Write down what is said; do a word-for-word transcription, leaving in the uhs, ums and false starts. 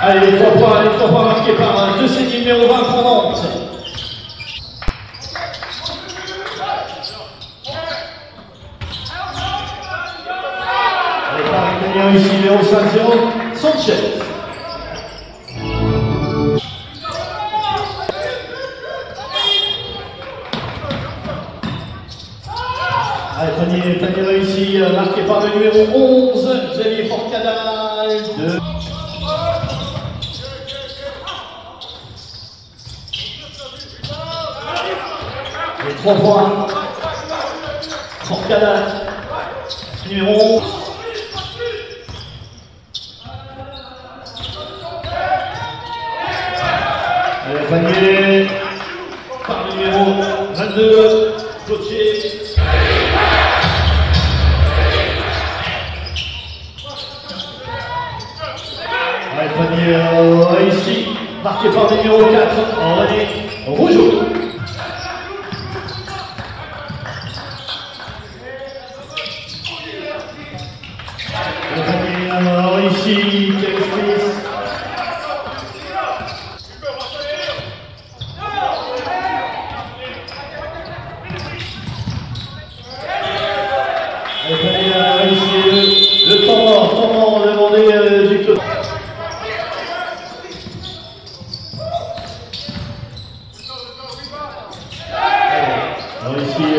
Allez, les trois points, les trois points marqués par le deuxième numéro vingt pour Nantes. Allez, par italien ici, numéro cinq zéro, Sanchez. Allez, panier, panier réussi, marqué par le numéro onze, Xavier Forcada. De... Les trois points. Forcada, numéro onze. Allez, panier par le numéro vingt-deux, Gauthier. Allez, panier euh, réussi, marqué par le numéro quatre, René Rougeau. Le panier euh, réussi, Kevin Smith. Le panier euh, réussi, le temps mort, temps mort demandé euh, du club. Réussi